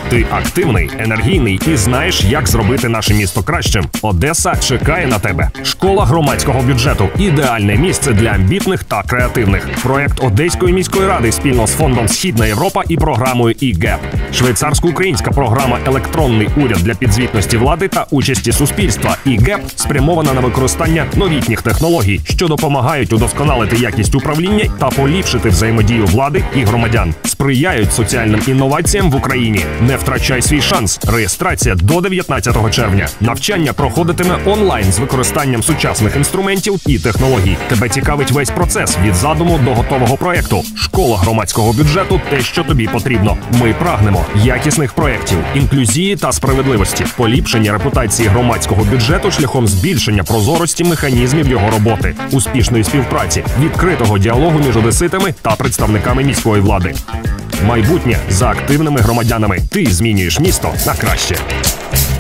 Ти активний, енергійний і знаєш, як зробити наше місто кращим. Одеса чекає на тебе. Школа громадського бюджету – ідеальне місце для амбітних та креативних. Проект Одеської міської ради спільно з фондом «Східна Європа» і програмою eGap. Швейцарсько-українська програма «Електронний уряд» для підзвітності влади та участі суспільства eGap спрямована на використання новітніх технологій, що допомагають удосконалити якість управління та поліпшити взаємодію влади і громадян. Сприяють соціальним інноваціям в Україні. Не втрачай свій шанс. Реєстрація до 19 червня. Навчання проходитиме онлайн з використанням сучасних інструментів і технологій. Тебе цікавить весь процес від задуму до готового проєкту. Школа громадського бюджету – те, що тобі потрібно. Ми прагнемо якісних проєктів, інклюзії та справедливості, поліпшення репутації громадського бюджету шляхом збільшення прозорості механізмів його роботи, успішної співпраці, відкритого діалогу між одеситами та представниками міської влади. Майбутнє за активними громадянами. Ти змінюєш місто на краще.